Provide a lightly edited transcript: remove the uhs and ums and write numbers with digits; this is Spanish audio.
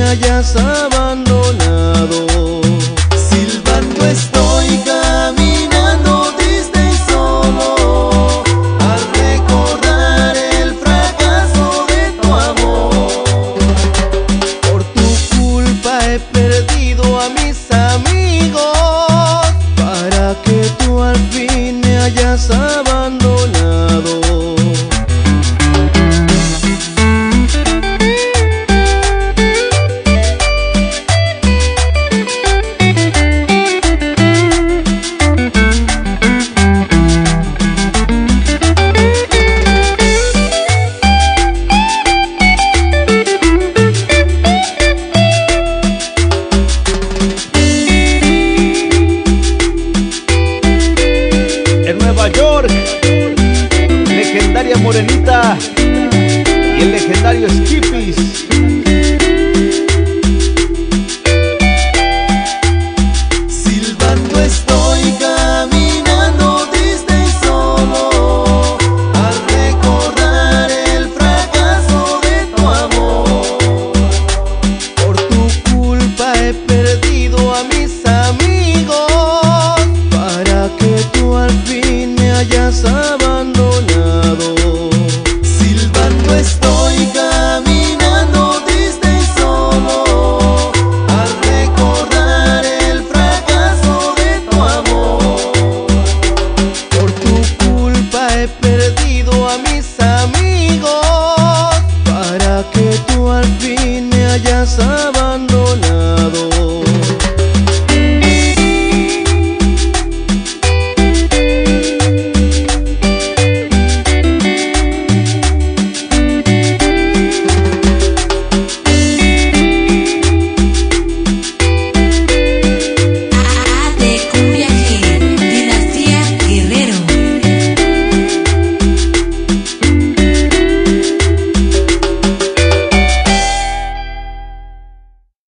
hayas abandonado. Silbando estoy caminando triste y solo, al recordar el fracaso de tu amor. Por tu culpa he perdido a mis amigos, para que tú al fin me hayas abandonado. Nueva York, legendaria Morenita y el legendario Skippys.